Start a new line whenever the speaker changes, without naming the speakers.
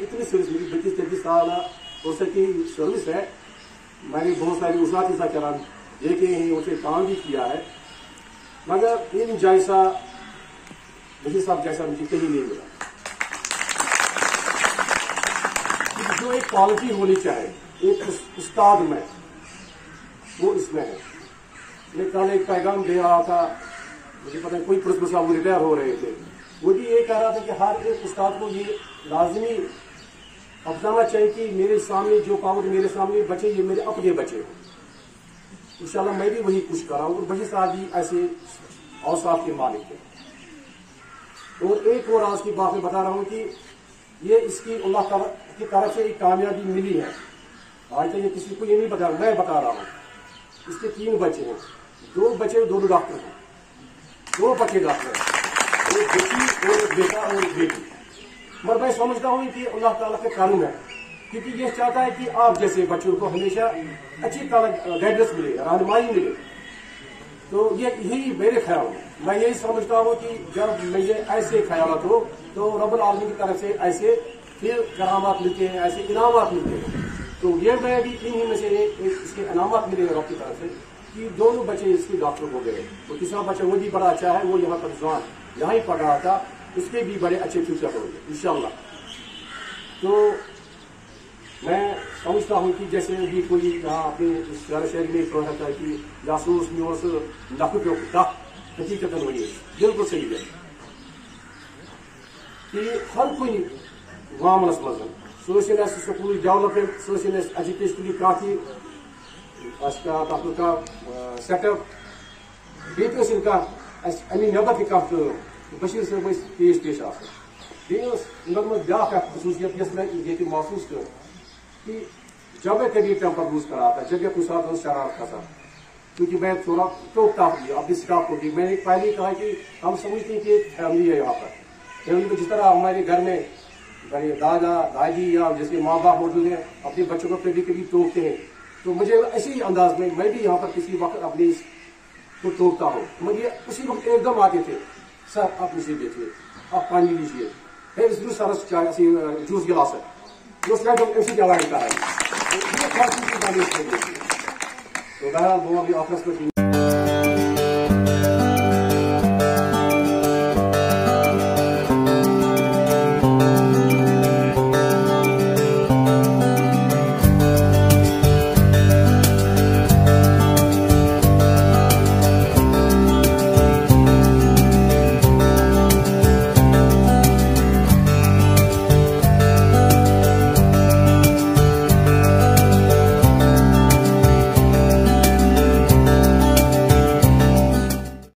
इतनी सर्विस मेरी 32-33 साल उस की सर्विस है। मैंने बहुत सारी उसात हिस्सा करा देखे हैं, उसे काम भी किया है, मगर इन जैसा मुझे साहब जैसा मुझे कहीं नहीं मिला। जो एक क्वालिटी होनी चाहिए एक उस्ताद में, वो इसमें है। मैं कल एक पैगाम दे रहा था, मुझे पता नहीं कोई प्रिंसिपल साहब रिटायर हो रहे थे, वो भी ये कह रहा था कि हर एक उस्ताद को ये लाजमी अपनाना चाहिए कि मेरे सामने जो काम मेरे सामने बचे ये मेरे अपने बचे हो। इंशाल्लाह मैं भी वही कुछ कर रहा हूँ। और बशीर साहब भी ऐसे औसाफ के मालिक है। और एक और आज की बात मैं बता रहा हूँ कि ये इसकी अल्लाह ताला की तरफ से एक कामयाबी मिली है। आज तक ये किसी को ये नहीं बता रहा, मैं बता रहा हूँ। इसके 3 बच्चे हैं, 2 बच्चे दोनों डॉक्टर हैं, 2 बच्चे डॉक्टर हैं, एक बेटी और एक बेटा और एक बेटी। मगर मैं समझता हूँ कि अल्लाह ताला के कानून है, क्योंकि ये चाहता है कि आप जैसे बच्चों को हमेशा अच्छी गाइडेंस मिले, रहनुमाई मिले। तो ये यही मेरे ख्याल है। मैं यही समझता हूँ कि जब मुझे ऐसे ख्यालात हो तो रब्बुल आलमीन की तरफ से ऐसे फिर करामात मिलते हैं, ऐसे इनामात मिलते हैं। तो ये मैं भी इन्हीं में से इसके इनामात मिले रब की तरफ से कि दोनों बच्चे इसके डॉक्टर हो गए। और तीसरा बच्चा वो भी बड़ा अच्छा है, वो यहाँ पर जवान यहाँ ही पढ़ रहा था, उसके भी बड़े अच्छे फ्यूचर होंगे इंशाल्लाह। तो मैं समझता हूँ कि जैसे भी कोई अपने शहर में कहता है कि जासूस म्यूस लख हकीकत वही बिल्कुल सही है कि हर कोई मामलस मज स्कूल डेवलपमेंट एजुकेशनली काफी सेटअप बेहतर का अमी नबर तह बशीर साहब पेश ब्या खसूसियत मैं महसूस कर कि जब मैं कभी टेम्पर लूज करा था, जब कुछ साथ शरारत का था, क्योंकि मैं थोड़ा टोकता हूँ अपने स्टाफ को भी। मैंने पहले कहा कि हम समझते हैं कि फैमिली है यहाँ पर, फैमिली में जिस तरह हमारे घर में मेरे दादा दादी या जैसे माँ बाप मौजूद हैं, अपने बच्चों को कभी कभी टोकते हैं, तो मुझे ऐसे ही अंदाज में मैं भी यहाँ पर किसी वक्त अपने को टोकता हूँ। मुझे उसी वक्त एकदम आते थे, सर आप इसे देखिए, आप पानी लीजिए, फिर इस सारा जूस गिलास है जो शायद हम ऐसी जगह कर रहे हैं। तो बहरहाल वो अभी ऑफिस में